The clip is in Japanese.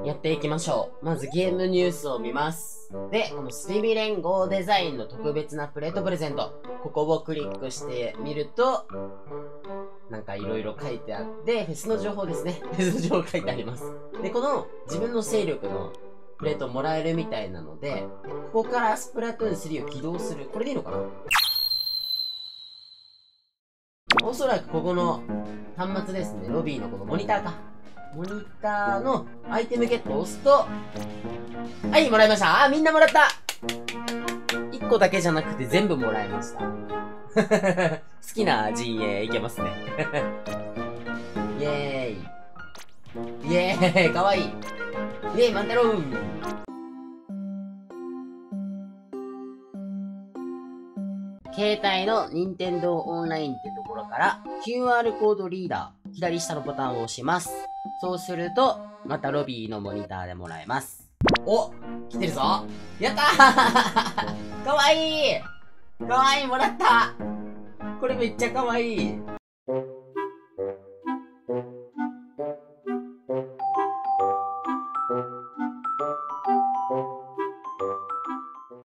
やっていきましょう。まずゲームニュースを見ます。で、このスリビ連合デザインの特別なプレートプレゼント。ここをクリックしてみると、なんかいろいろ書いてあって、フェスの情報ですね。フェスの情報書いてあります。で、この自分の勢力のプレートもらえるみたいなので、ここからスプラトゥーン3を起動する。これでいいのかな？おそらくここの端末ですね。ロビーのこのモニターか。モニターのアイテムゲットを押すと、はい、もらいました。みんなもらった !1 個だけじゃなくて全部もらいました。好きな陣営いけますね。イェーイ。イェーイ、かわいい。イェーイ、万太郎。携帯の任天堂オンラインってところから QR コードリーダー、左下のボタンを押します。そうすると、またロビーのモニターでもらえます。お、来てるぞ。やったーかわいいかわいい、もらった。これめっちゃかわいい。